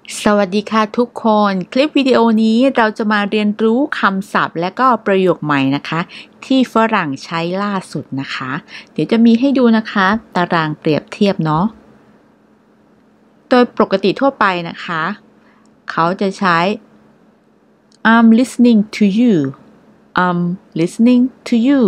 สวัสดีค่ะทุกคนคลิปวิดีโอนี้เราจะมาเรียนรู้คำศัพท์และก็ประโยคใหม่นะคะที่ฝรั่งใช้ล่าสุดนะคะเดี๋ยวจะมีให้ดูนะคะตารางเปรียบเทียบเนาะโดยปกติทั่วไปนะคะเขาจะใช้ I'm listening to you I'm listening to you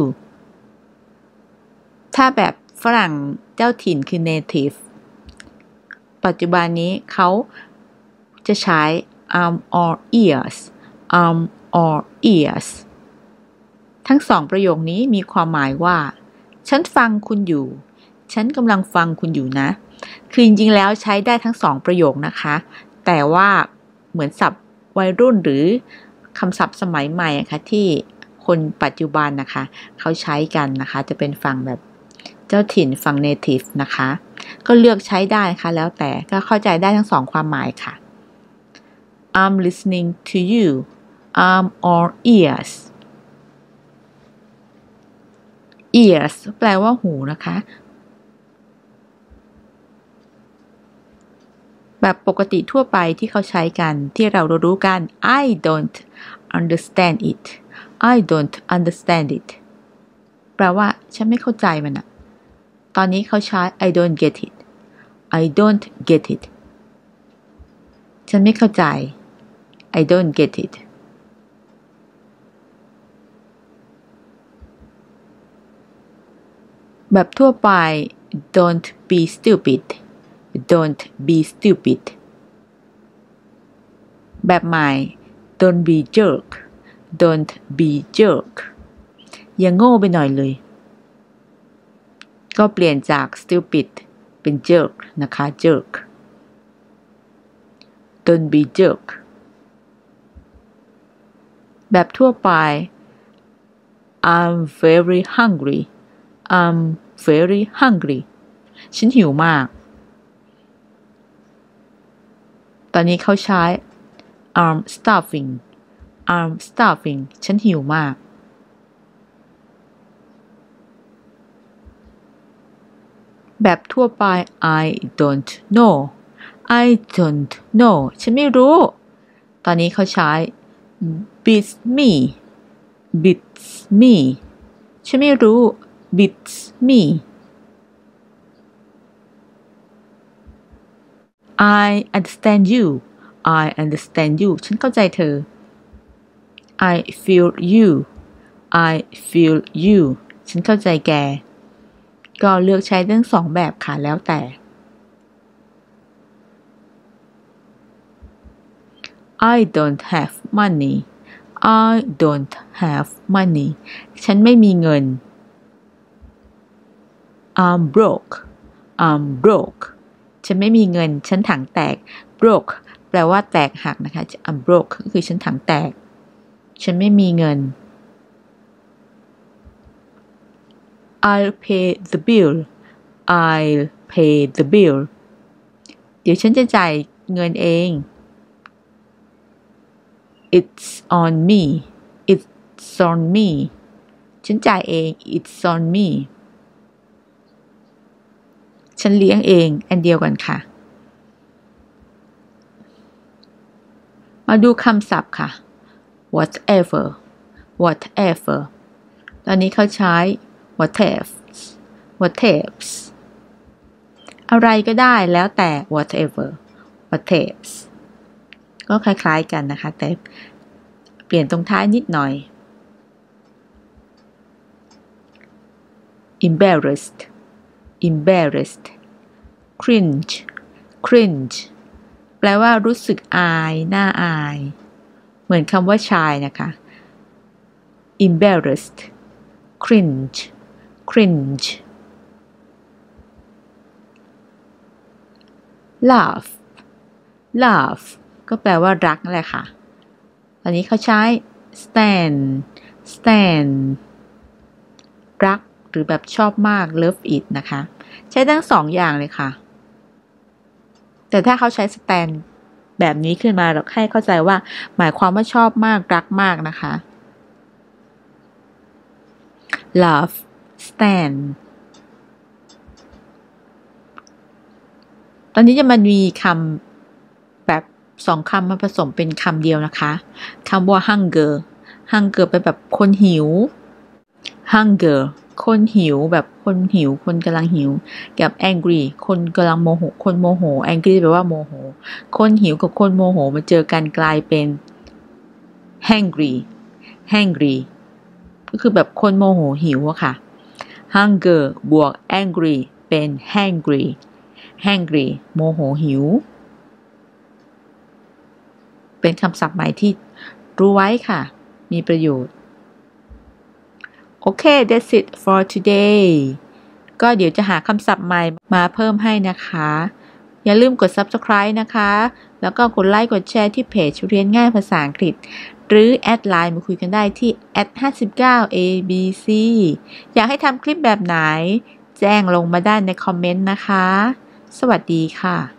ถ้าแบบฝรั่งเจ้าถิ่นคือ native ปัจจุบันนี้เขาจะใช้ arm or ears arm or ears ทั้งสองประโยคนี้มีความหมายว่าฉันฟังคุณอยู่ฉันกำลังฟังคุณอยู่นะคือจริงๆแล้วใช้ได้ทั้งสองประโยคนะคะแต่ว่าเหมือนศัพท์วัยรุ่นหรือคำศัพท์สมัยใหม่ค่ะที่คนปัจจุบันนะคะเขาใช้กันนะคะจะเป็นฝั่งแบบเจ้าถิ่นฝั่ง native นะคะก็เลือกใช้ได้ค่ะแล้วแต่ก็เข้าใจได้ทั้งสองความหมายค่ะI'm listening to you arm or ears ears แปลว่าหูนะคะแบบปกติทั่วไปที่เขาใช้กันที่เรารู้กัน I don't understand it I don't understand it แปลว่าฉันไม่เข้าใจมันอะตอนนี้เขาใช้ I don't get it I don't get it ฉันไม่เข้าใจI don't get it แบบทั่วไป don't be stupid don't be stupid แบบใหม่ don't be jerk don't be jerk อย่าโง่ไปหน่อยเลยก็เปลี่ยนจาก stupid เป็น jerk นะคะ jerk don't be jerk แบบทั่วไป I'm very hungry I'm very hungry ฉันหิวมากตอนนี้เขาใช้ I'm starving I'm starving ฉันหิวมากแบบทั่วไป I don't know I don't know ฉันไม่รู้ตอนนี้เขาใช้ beats me beats me ฉันไม่รู้ beats me I understand you I understand you ฉันเข้าใจเธอ I feel you I feel you ฉันเข้าใจแกก็เลือกใช้ทั้งสองแบบค่ะแล้วแต่ I don't have money I don't have money ฉันไม่มีเงิน I'm broke I'm broke ฉันไม่มีเงินฉันถังแตก broke แปลว่าแตกหักนะคะ I'm broke ก็คือฉันถังแตกฉันไม่มีเงิน I'll pay the bill I'll pay the bill เดี๋ยวฉันจะจ่ายเงินเอง It's on me It's on me ฉันจ่ายเอง It's on me ฉันเลี้ยงเองอันเดียวกันค่ะมาดูคำศัพท์ค่ะ whatever whatever ตอนนี้เขาใช้ whatever อะไรก็ได้แล้วแต่ whatever ก็คล้ายๆกันนะคะแต่เปลี่ยนตรงท้ายนิดหน่อย embarrassed cringe แปลว่ารู้สึกอายน่าอายเหมือนคำว่าชายนะคะ embarrassed cringe love ก็แปลว่ารักนั่นแหละค่ะตอนนี้เขาใช้ stand รักหรือแบบชอบมาก love it นะคะใช้ทั้งสองอย่างเลยค่ะแต่ถ้าเขาใช้ stand แบบนี้ขึ้นมาเราให้เข้าใจว่าหมายความว่าชอบมากรักมากนะคะ love stand ตอนนี้จะมันมีคำแบบ 2 คำมาผสมเป็นคำเดียวนะคะคำว่า hunger ไปแบบคนหิว hunger คนหิวแบบคนหิวคนกำลังหิวกับ angry คนกำลังโมโหคนโมโห angry แปลว่าโมโหคนหิวกับคนโมโหมาเจอกันกลายเป็น hangry ก็คือแบบคนโมโหหิวอะค่ะ hunger บวก angry เป็น hangry โมโหหิวเป็นคำศัพท์ใหม่ที่รู้ไว้ค่ะมีประโยชน์โอเค that's it for today ก็เดี๋ยวจะหาคำศัพท์ใหม่มาเพิ่มให้นะคะอย่าลืมกด subscribe นะคะแล้วก็กดไลค์กดแชร์ที่เพจเรียนง่ายภาษาอังกฤษหรือแอดไลน์มาคุยกันได้ที่ @59abc อยากให้ทำคลิปแบบไหนแจ้งลงมาได้ในคอมเมนต์นะคะสวัสดีค่ะ